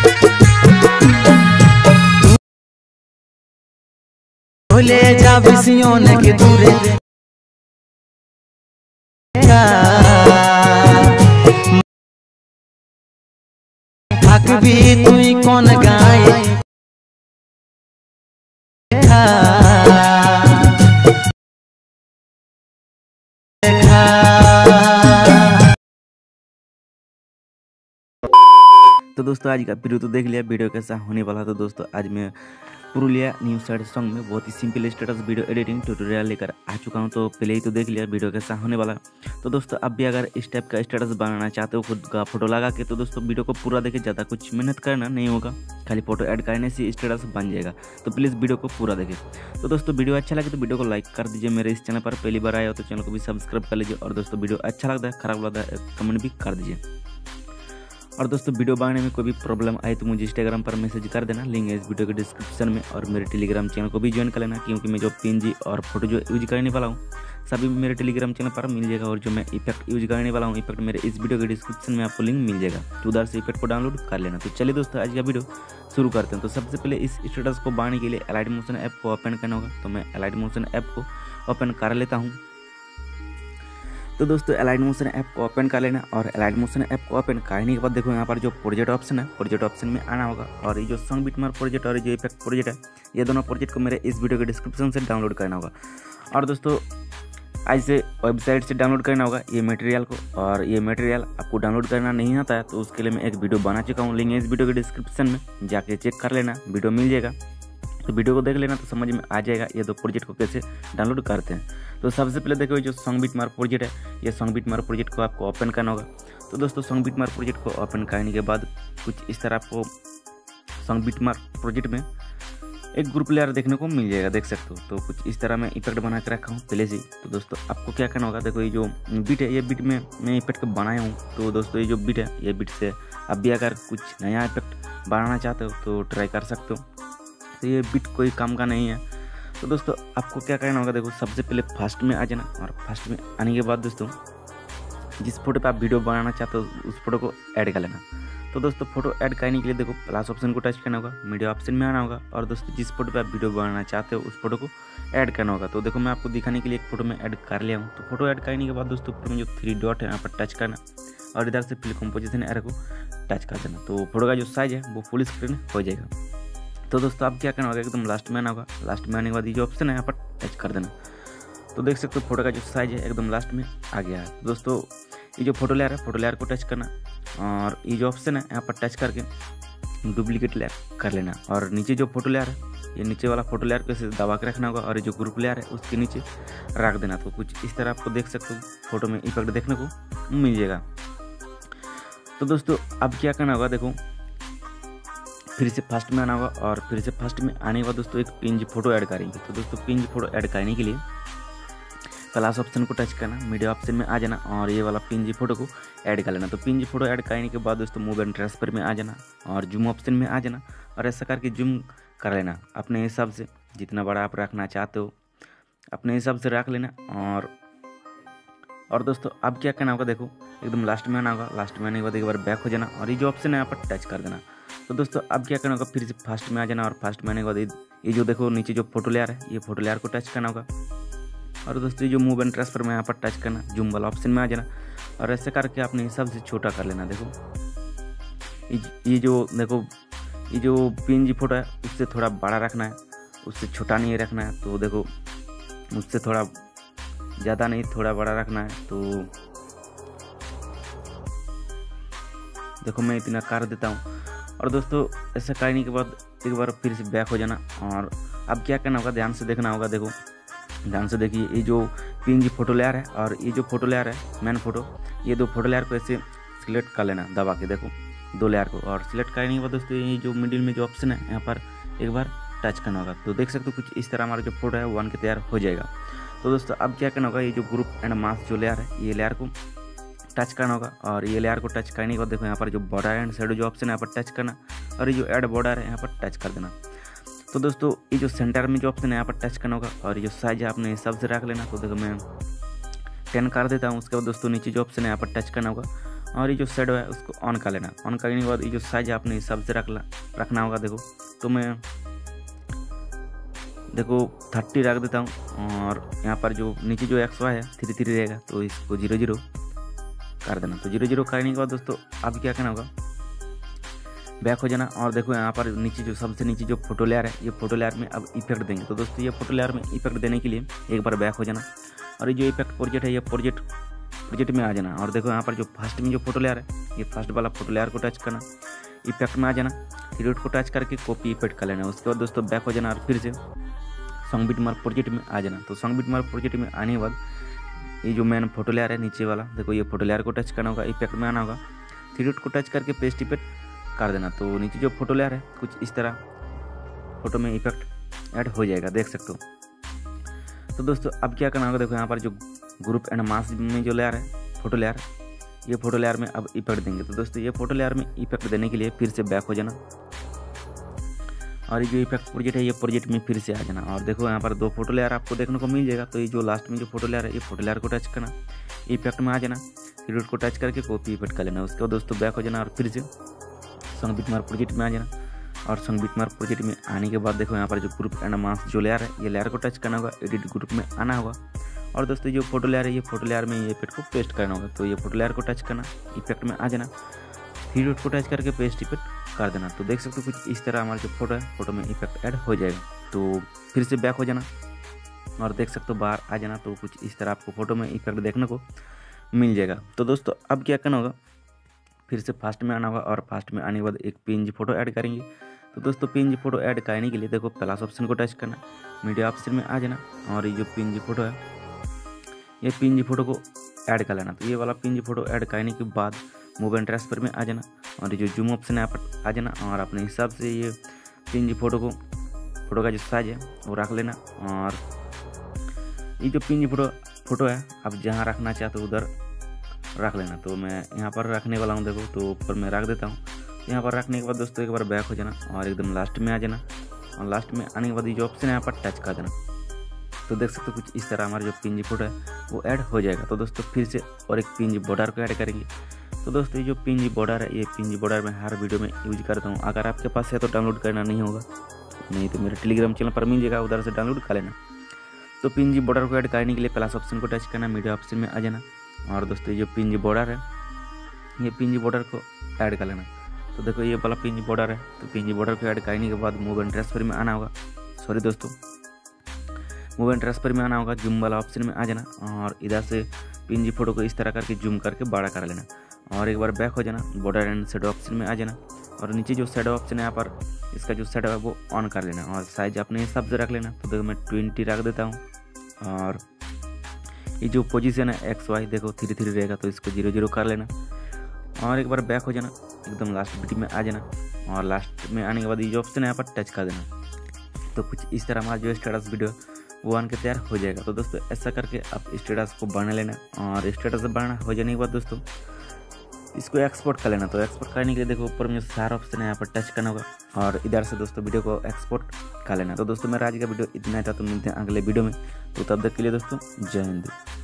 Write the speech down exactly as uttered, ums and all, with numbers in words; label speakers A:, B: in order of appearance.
A: ले जा विषयों ने कि दूरे थक भी तू कौन गाए
B: तो दोस्तों आज का वीडियो तो देख लिया, वीडियो कैसा होने वाला। तो दोस्तों आज मैं पुरुलिया न्यू साइड सॉन्ग में बहुत ही simple status video editing tutorial लेकर आ चुका हूं। तो पहले ही तो देख लिया वीडियो कैसा होने वाला। तो दोस्तों अब भी अगर इस टाइप का स्टेटस बनाना चाहते हो खुद का फोटो लगा के, तो दोस्तों वीडियो को पूरा देखे, ज़्यादा कुछ मेहनत करना नहीं होगा, खाली फोटो ऐड करने से स्टेटस बन जाएगा। तो प्लीज़ वीडियो को पूरा देखें। तो दोस्तों वीडियो अच्छा लगे तो वीडियो को लाइक कर दीजिए। मेरे इस चैनल पर पहली बार आए हो तो चैनल को भी सब्सक्राइब कर लीजिए। और दोस्तों वीडियो अच्छा लगता है, खराब लगता है, कमेंट भी कर दीजिए। और दोस्तों वीडियो बनाने में कोई भी प्रॉब्लम आए तो मुझे इंस्टाग्राम पर मैसेज कर देना, लिंक है इस वीडियो के डिस्क्रिप्शन में। और मेरे टेलीग्राम चैनल को भी ज्वाइन कर लेना, क्योंकि मैं जो पीएनजी और फोटो जो यूज करने वाला हूँ सभी मेरे टेलीग्राम चैनल पर मिल जाएगा। और जो मैं इफेक्ट यूज करने वाला हूँ, इफेक्ट मेरे इस वीडियो के डिस्क्रिप्शन में आपको लिंक मिल जाएगा, तो उधर से इफेक्ट को डाउनलोड कर लेना। तो चलिए दोस्तों आज का वीडियो शुरू करते हैं। तो सबसे पहले इस स्टेटस को बनाने के लिए एलाइट मोशन ऐप को ओपन करना होगा। तो मैं एलाइट मोशन ऐप को ओपन कर लेता हूँ। तो दोस्तों एलाइट मोशन ऐप को ओपन कर लेना। और एलाइट मोशन ऐप को ओपन करने के बाद देखो यहाँ पर जो प्रोजेक्ट ऑप्शन है, प्रोजेक्ट ऑप्शन में आना होगा। और ये जो सॉन्ग बिटमार्क प्रोजेक्ट और ये इफेक्ट प्रोजेक्ट है, ये दोनों प्रोजेक्ट को मेरे इस वीडियो के डिस्क्रिप्शन से डाउनलोड करना होगा। और दोस्तों आज से वेबसाइट से डाउनलोड करना होगा ये मटेरियल को। और ये मटेरियल आपको डाउनलोड करना नहीं आता है तो उसके लिए मैं एक वीडियो बना चुका हूँ, लिंक है इस वीडियो के डिस्क्रिप्शन में, जाके चेक कर लेना, वीडियो मिल जाएगा। तो वीडियो को देख लेना तो समझ में आ जाएगा ये दो प्रोजेक्ट को कैसे डाउनलोड करते हैं। तो सबसे पहले देखो जो सॉन्ग बिटमार्क प्रोजेक्ट है, ये सॉन्ग बिटमार्क प्रोजेक्ट को आपको ओपन करना होगा। तो दोस्तों सॉन्ग बिटमार्क प्रोजेक्ट को ओपन करने के बाद कुछ इस तरह आपको सॉन्ग बिटमार्क प्रोजेक्ट में एक ग्रुप लेयर देखने को मिल जाएगा, देख सकते हो। तो कुछ इस तरह मैं इफेक्ट बना के रखा हूँ पहले से। तो दोस्तों आपको क्या करना होगा, देखो ये जो बीट है, ये बीट में मैं इफेक्ट बनाया हूँ। तो दोस्तों ये जो बीट है, ये बीट से आप भी अगर कुछ नया इफेक्ट बनाना चाहते हो तो ट्राई कर सकते हो। तो ये बीट कोई काम का नहीं है। तो दोस्तों आपको क्या करना होगा, देखो सबसे पहले फर्स्ट में आ जाना। और फर्स्ट में आने के बाद दोस्तों जिस फोटो पे आप वीडियो बनाना चाहते हो उस फोटो को ऐड कर लेना। तो दोस्तों फोटो ऐड करने के लिए देखो प्लस ऑप्शन को टच करना होगा, मीडिया ऑप्शन में आना होगा। और दोस्तों जिस फोटो पे आप वीडियो बनाना चाहते हो उस फोटो को ऐड करना होगा। तो देखो मैं आपको दिखाने के लिए एक फोटो में ऐड कर लिया हूँ। तो फोटो ऐड करने के बाद दोस्तों ऊपर में जो थ्री डॉट है यहाँ पर टच करना और इधर से फिल कंपोजिशन एरो को टच कर देना। तो फोटो का जो साइज है वो फुल स्क्रीन हो जाएगा। तो दोस्तों आप क्या करना होगा, एकदम लास्ट में आना होगा। लास्ट में आने के बाद ये जो ऑप्शन है यहाँ पर टच कर देना। तो देख सकते हो फोटो का जो साइज है एकदम लास्ट में आ गया है। तो दोस्तों ये जो फोटो लेयर है, फोटो लेयर को टच करना और ये जो ऑप्शन है यहाँ पर टच करके डुप्लीकेट लेयर कर लेना। और नीचे जो फोटो लेयर है, ये नीचे वाला फोटो लेयर को ऐसे दबा के रखना होगा और ये जो ग्रुप लेयर है उसके नीचे रख देना। तो कुछ इस तरह आपको देख सकते हो फोटो में इफेक्ट देखने को मिल जाएगा। तो दोस्तों अब क्या करना होगा, देखो फिर से फर्स्ट में आना होगा। और फिर से फर्स्ट में आने के बाद दोस्तों एक पीएनजी फोटो ऐड करेंगे। तो दोस्तों पीएनजी फोटो ऐड करने के लिए प्लस ऑप्शन को टच करना, मीडिया ऑप्शन में आ जाना और ये वाला पीएनजी फोटो को ऐड कर लेना। तो पीएनजी फोटो ऐड करने के बाद दोस्तों मूव एंड ट्रांसफर में आ जाना और जूम ऑप्शन में आ जाना। और ऐसा करके जूम कर लेना अपने हिसाब से, जितना बड़ा आप रखना चाहते हो अपने हिसाब से रख लेना। और और दोस्तों अब क्या करना होगा, देखो एकदम लास्ट में आना होगा। लास्ट में आने के बाद एक बार बैक हो जाना और ये जो ऑप्शन है यहाँ पर टच कर देना। तो दोस्तों अब क्या करना होगा, फिर से फर्स्ट में आ जाना और फर्स्ट में आने के बाद ये जो देखो नीचे जो फोटो लेयर है, ये फोटो लेयर को टच करना होगा। और दोस्तों जो मूव एंड ट्रांसफर में यहाँ पर टच करना, जूम वाला ऑप्शन में आ जाना और ऐसे करके अपने हिसाब से छोटा कर लेना। देखो ये जो देखो ये जो पीएनजी फोटो है उससे थोड़ा बड़ा रखना है, उससे छोटा नहीं रखना है। तो देखो उससे थोड़ा ज़्यादा नहीं, थोड़ा बड़ा रखना है। तो देखो मैं इतना कर देता हूँ। और दोस्तों ऐसा करने के बाद एक बार फिर से बैक हो जाना। और अब क्या करना होगा, ध्यान से देखना होगा। देखो ध्यान से देखिए ये जो पीएनजी फोटो लेयर है और ये जो फोटो लेयर है मेन फोटो, ये दो फोटो लेयर को ऐसे सिलेक्ट कर लेना दबा के, देखो दो लेयर को। और सिलेक्ट करने के बाद दोस्तों ये जो मिडिल में जो ऑप्शन है यहाँ पर एक बार टच करना होगा। तो देख सकते हो कुछ इस तरह हमारा जो फोटो है वन के तैयार हो जाएगा। तो दोस्तों अब क्या करना होगा, ये जो ग्रुप एंड मास्क जो लेयर है ये लेयर को टच करना होगा। और ये लेयर को टच करने के बाद देखो यहाँ पर जो बॉर्डर एंड शेडो जो ऑप्शन है यहाँ पर टच करना और ये जो ऐड बॉर्डर है यहाँ पर टच कर देना। तो दोस्तों ये जो सेंटर में जो ऑप्शन है यहाँ पर टच करना होगा और ये जो साइज है अपने हिसाब से रख लेना। तो देखो मैं टेन कर देता हूँ। उसके बाद दोस्तों नीचे जो ऑप्शन है यहाँ पर टच करना होगा और ये जो शेडो है उसको ऑन कर लेना। ऑन करने के बाद ये जो साइज है अपने हिसाब से रख रखना होगा। देखो तो मैं देखो थर्टी रख देता हूँ और यहाँ पर जो नीचे जो एक्स वाई है थ्री थ्री रहेगा तो इसको जीरो जीरो कर देना। तो जीरो जीरो करने के बाद दोस्तों अब क्या करना होगा, बैक हो जाना और देखो यहाँ पर नीचे जो सबसे नीचे जो फोटो लेयर है ये फोटो लेयर में अब इफेक्ट देंगे। तो दोस्तों ये फोटो लेयर में इफेक्ट देने के लिए एक बार बैक हो जाना और ये जो इफेक्ट प्रोजेक्ट है ये प्रोजेक्ट प्रोजेक्ट में आ जाना और देखो यहाँ पर जो फर्स्ट में जो फोटो लेयर है ये फर्स्ट वाला फोटो लेयर को टच करना, इफेक्ट में आ जाना, थ्री डॉट को टच करके कॉपी इफेक्ट कर लेना। उसके बाद दोस्तों बैक हो जाना और फिर से सॉन्ग बीट मार्क प्रोजेक्ट में आ जाना। तो सॉन्ग बीट मार्क प्रोजेक्ट में आने के बाद ये जो मैन फोटो लेयर है नीचे वाला देखो ये फोटो लेयर को टच करना होगा, इफेक्ट में आना होगा, थ्री डॉट को टच करके पेस्ट इफेक्ट कर देना। तो नीचे जो फोटो लेयर है कुछ इस तरह फोटो में इफेक्ट ऐड हो जाएगा, देख सकते हो। तो दोस्तों अब क्या करना होगा, देखो यहाँ पर जो ग्रुप एंड मास में जो लेयर है फोटो लेयर ये फोटो लेयर में अब इफेक्ट देंगे। तो दोस्तों ये फोटो लेयर में इफेक्ट देने के लिए फिर से बैक हो जाना और ये जो इफेक्ट प्रोजेक्ट है ये प्रोजेक्ट में फिर से आ जाना और देखो यहाँ पर दो फोटो लेयर आपको देखने को मिल जाएगा। तो ये जो लास्ट में जो फोटो लेयर है ये फोटो लेयर को टच करना, इफेक्ट में आ जाना, थ्री डॉट को टच करके कॉपी इफेक्ट कर लेना। उसके बाद दोस्तों बैक हो जाना और फिर से सॉन्ग बीट मार्क प्रोजेक्ट में आ जाना और सॉन्ग बीट मार्क प्रोजेक्ट में आने के बाद देखो यहाँ पर जो ग्रुप एंड मास जो लेयर है ये लेयर को टच करना होगा, एडिट ग्रुप में आना होगा और दोस्तों जो फोटो लेयर है ये फोटो लेयर में ये इफेक्ट को पेस्ट करना होगा। तो ये फोटो लेयर को टच करना, इफेक्ट में आ जाना, थ्री डॉट को टच करके पेस्ट इफेक्ट कर देना। तो देख सकते हो कुछ इस तरह हमारा जो फोटो है फोटो में इफेक्ट ऐड हो जाएगा। तो फिर से बैक हो जाना और देख सकते हो बाहर आ जाना। तो कुछ इस तरह आपको फोटो में इफेक्ट देखने को मिल जाएगा। तो दोस्तों अब क्या करना होगा, फिर से फास्ट में आना होगा और फास्ट में आने के बाद एक पीएनजी फोटो ऐड करेंगे। तो दोस्तों पीएनजी फोटो ऐड करने के लिए देखो प्लस ऑप्शन को टच करना, मीडिया ऑप्शन में आ जाना और ये जो पीएनजी फोटो है ये पीएनजी फोटो को ऐड कर लेना। तो ये वाला पीएनजी फोटो ऐड करने के बाद मूव एंड ट्रांसफर में आ जाना और ये जो जूम ऑप्शन है आप आ जाना और अपने हिसाब से ये पीएनजी फोटो को फोटो का जो साइज है वो रख लेना। और ये जो पीएनजी फोटो फोटो है आप जहाँ रखना चाहते हो उधर रख लेना। तो मैं यहाँ पर रखने वाला हूँ, देखो तो ऊपर मैं रख देता हूँ। यहाँ पर रखने के बाद दोस्तों एक बार बैक हो जाना और एकदम लास्ट में आ जाना और लास्ट में आने के बाद ये जो ऑप्शन है यहाँ पर टच कर देना। तो देख सकते हो कुछ इस तरह हमारा जो पीएनजी फोटो है वो ऐड हो जाएगा। तो दोस्तों फिर से और एक पीएनजी बॉर्डर को ऐड करेंगे। तो दोस्तों ये जो पीएनजी बॉर्डर है ये पीएनजी बॉर्डर मैं हर वीडियो में यूज करता हूँ। अगर आपके पास है तो डाउनलोड करना नहीं होगा, नहीं तो मेरे टेलीग्राम चैनल पर मिल जाएगा, उधर से डाउनलोड कर लेना। तो पीएनजी बॉर्डर को ऐड करने के लिए प्लस ऑप्शन को टच करना, मीडिया ऑप्शन में आ जाना और दोस्तों ये जो पीएनजी बॉर्डर है ये पीएनजी बॉर्डर को ऐड कर लेना। तो देखो ये वाला पीएनजी बॉर्डर है। तो पीएनजी बॉर्डर को ऐड करने के बाद मूव एंड ट्रांसफर में आना होगा, सॉरी दोस्तों मूव एंड ट्रांसफर में आना होगा, जूम वाला ऑप्शन में आ जाना और इधर से पीएनजी फोटो को इस तरह करके जूम करके बड़ा कर लेना और एक बार बैक हो जाना, बॉर्डर एंड शेडो ऑप्शन में आ जाना और नीचे जो शेडो ऑप्शन है यहाँ पर इसका जो शेडो है वो ऑन कर लेना और साइज अपने हिसाब से रख लेना। तो देखो मैं ट्वेंटी रख देता हूँ और ये जो पोजीशन है एक्स वाई देखो थ्री थ्री रहेगा तो इसको जीरो जीरो कर लेना और एक बार बैक हो जाना, एकदम लास्ट बीट में आ जाना और लास्ट में आने के बाद ये जो ऑप्शन है यहाँ पर टच कर देना। तो कुछ इस तरह हमारा जो स्टेटस वीडियो वो बन के तैयार हो जाएगा। तो दोस्तों ऐसा करके आप स्टेटस को बना लेना और स्टेटस बना हो जाने के बाद दोस्तों इसको एक्सपोर्ट कर लेना। तो एक्सपोर्ट करने के लिए देखो ऊपर में जो सारा ऑप्शन है यहाँ पर टच करना होगा और इधर से दोस्तों वीडियो को एक्सपोर्ट कर लेना। तो दोस्तों मेरा आज का वीडियो इतना ही था, तो मिलते हैं अगले वीडियो में। तो तब तक के लिए दोस्तों जय हिंद।